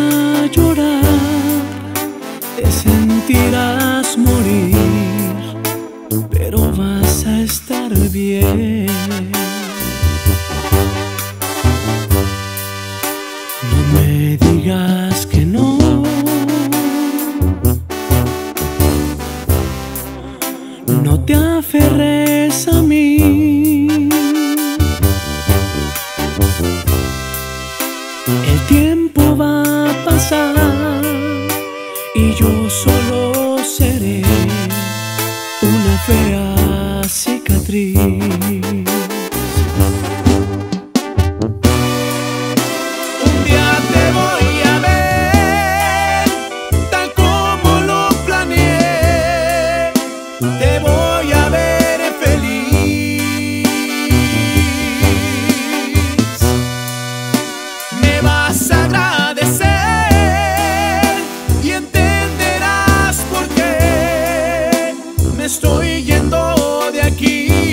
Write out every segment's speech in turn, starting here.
a llorar, te sentirás morir, pero vas a estar bien. No me digas que no, no te aferres a mí. El tiempo va a pasar y yo solo seré una fea cicatriz. Un día te voy a ver tal como lo planeé, te voy a ver feliz. Me vas a agradecer y entenderás por qué me estoy yendo de aquí.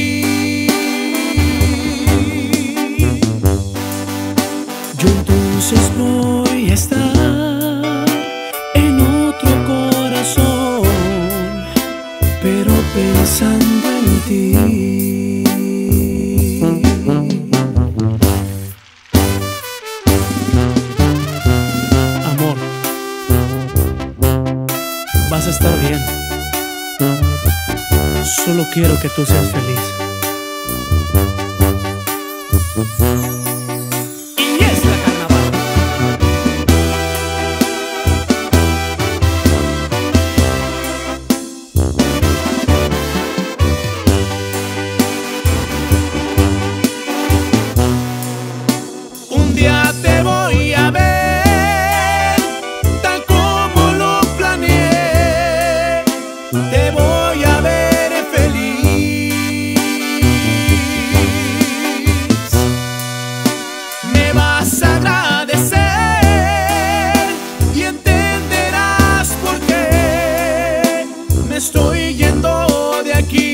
Yo entonces voy a estar en otro corazón, pero pensando en ti. Amor, vas a estar bien. Solo quiero que tú seas feliz. Y es la carnaval. Un día te voy a ver tal como lo planeé, te voy a ver feliz. Me vas a agradecer y entenderás por qué me estoy yendo de aquí.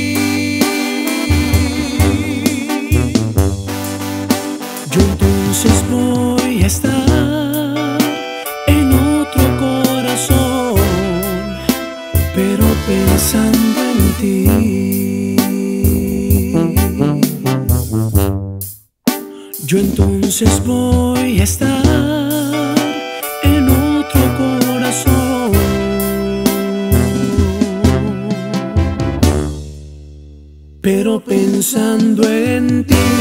Yo entonces voy a estar en otro corazón, pero pensando en ti. Yo entonces voy a estar en otro corazón, pero pensando en ti.